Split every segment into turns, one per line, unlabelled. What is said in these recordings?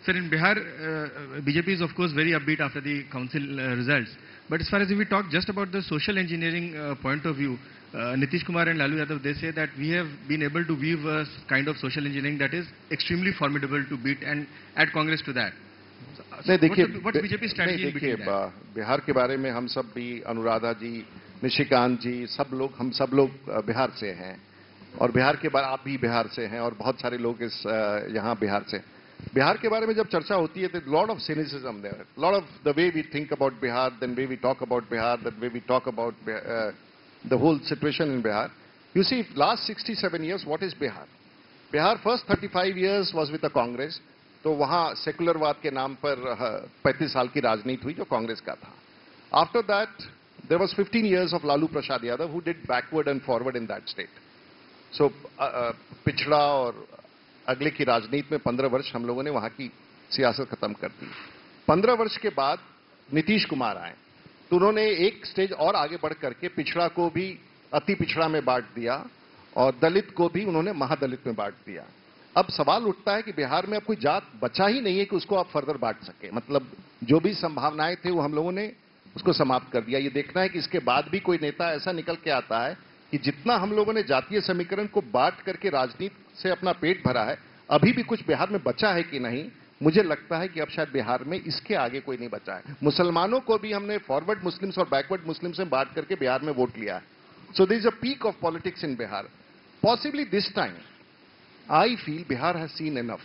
Sir, in Bihar, BJP is of course very upbeat after the council results. But as far as if we talk just about the social engineering point of view, Nitish Kumar and Lalu Yadav, they say that we have been able to weave a kind of social engineering that is extremely formidable to beat and add Congress to that.
नहीं देखिए,
what's BJP strategy in between that?
Bihar के बारे में हम सब भी, अनुराधा जी, निशिकांत जी, हम सब लोग बिहार से हैं और बिहार के बारे आप भी बिहार से हैं और बहुत सारे लोग इस यहाँ बिहार से। बिहार के बारे में जब चर्चा होती है, तो lot of cynicism there, lot of the way we think about Bihar, then way we talk about Bihar, the way we talk about the whole situation in Bihar. You see, last 67 years, what is Bihar? Bihar first 35 years was with the Congress, तो वहां सेकुलरवाद के नाम पर 35 साल की राजनीति हुई जो कांग्रेस का था। After that there was 15 years of Lalu Prasad Yadav who did backward and forward in that state. So पिछड़ा और अगले की राजनीति में 15 वर्ष हम लोगों ने वहां की सियासत खत्म कर दी। 15 वर्ष के बाद नीतीश कुमार आए, तो उन्होंने एक स्टेज और आगे बढ़ करके पिछड़ा को भी अति पिछड़ा में बांट दिया और दलित को भी उन्होंने महादलित में बांट दिया। अब सवाल उठता है कि बिहार में अब कोई जात बचा ही नहीं है कि उसको आप फर्दर बांट सके। मतलब जो भी संभावनाएं थे वो हम लोगों ने उसको समाप्त कर दिया। ये देखना है कि इसके बाद भी कोई नेता ऐसा निकल के आता है कि जितना हम लोगों ने जातीय समीकरण को बांट करके राजनीति से अपना पेट भरा है, अभी भी कुछ बिहार में बचा है कि नहीं। मुझे लगता है कि अब शायद बिहार में इसके आगे कोई नहीं बचा है। मुसलमानों को भी हमने फॉरवर्ड मुस्लिम्स और बैकवर्ड मुस्लिम्स में बांट करके बिहार में वोट लिया है। So there is a peak of politics in Bihar. Possibly this time I feel Bihar has seen enough,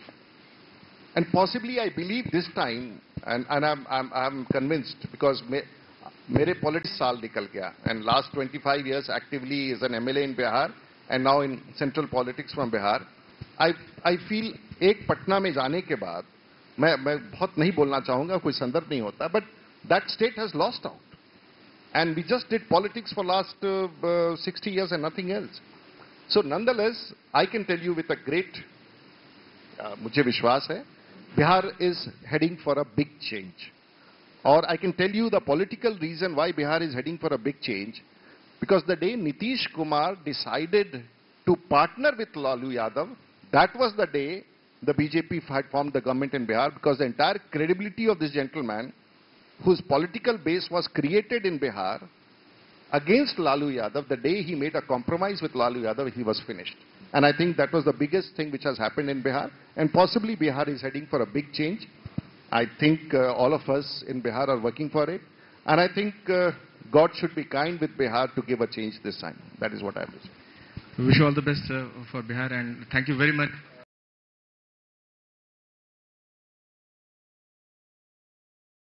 and possibly I believe this time, and I'm convinced because मेरे politics साल निकल गया, and last 25 years actively as an MLA in Bihar, and now in central politics from Bihar, I feel एक पटना में जाने के बाद मैं बहुत नहीं बोलना चाहूँगा, कोई संदर्भ नहीं होता, but that state has lost out, and we just did politics for last 60 years and nothing else. So nonetheless, I can tell you with a great, मुझे विश्वास है, Bihar is heading for a big change. Or I can tell you the political reason why Bihar is heading for a big change, because the day Nitish Kumar decided to partner with Lalu Yadav, that was the day the BJP had formed the government in Bihar, because the entire credibility of this gentleman, whose political base was created in Bihar, against Lalu Yadav, the day he made a compromise with Lalu Yadav, he was finished. And I think that was the biggest thing which has happened in Bihar. And possibly Bihar is heading for a big change. I think all of us in Bihar are working for it. And I think God should be kind with Bihar to give a change this time. That is what I have to say.
We wish you all the best for Bihar, and thank you very much.